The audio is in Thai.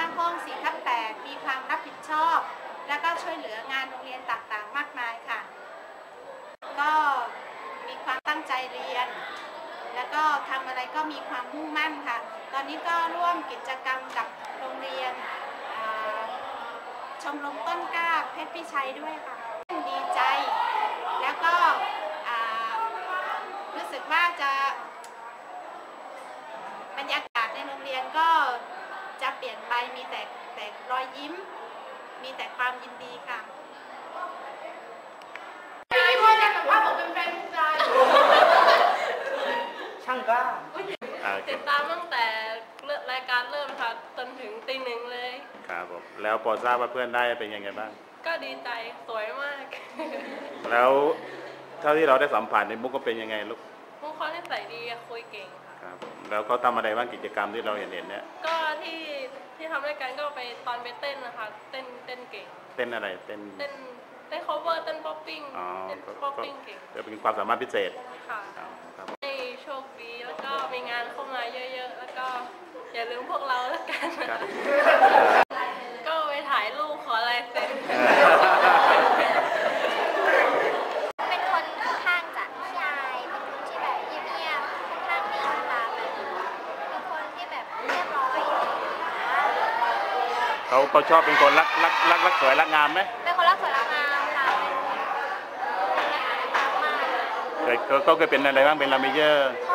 ห้อง4/8มีความรับผิดชอบและก็ช่วยเหลืองานโรงเรียนต่างๆมากมายค่ะก็มีความตั้งใจเรียนแล้วก็ทำอะไรก็มีความมุ่งมั่นค่ะตอนนี้ก็ร่วมกิจกรรมกับโรงเรียนชมรมต้นกล้าเพชรพิชัยด้วยค่ะดีใจแล้วก็รู้สึกว่าจะบรรยากาศในโรงเรียนก็จะเปลี่ยนไปมีแต่รอยยิ้มมีแต่ความยินดีค่ะพี่พ่อจะบอกว่าผมเป็นแฟนใจช่างกล้าติดตามตั้งแต่รายการเริ่มค่ะจนถึงตี 1เลยครับผมแล้วพอทราบว่าเพื่อนได้เป็นยังไงบ้างก็ดีใจสวยมากแล้วเท่าที่เราได้สัมผัสในมุกก็เป็นยังไงลูกมุกเขานิสัยดีคุยเก่งค่ะครับแล้วเขาทำอะไรบ้างกิจกรรมที่เราเห็นเนี่ยก็ที่ทำด้วยกันก็ไปตอนไปเต้นนะคะเต้นเก่งเต้นอะไรเต้น cover เต้นป๊อปปิ้งเต้นป๊อปปิ้งเก่งจะเป็นความสามารถพิเศษค่ะให้โชคดีแล้วก็มีงานเข้ามาเยอะๆแล้วก็อย่าลืมพวกเราแล้วกันก็ไปถ่ายรูปขอลายเซ็นเป็นคนค่อนข้างจะชายเป็นคนที่แบบเงียบๆค่อนข้างนิ่งค่ะเป็นคนที่แบบเรียบร้อยเขาชอบเป็นคนรักสวยรักงามไหมเป็นคนรักสวยรักงามค่ะเขาเคยเป็นอะไรบ้างเป็นลาเมเยอร์เขา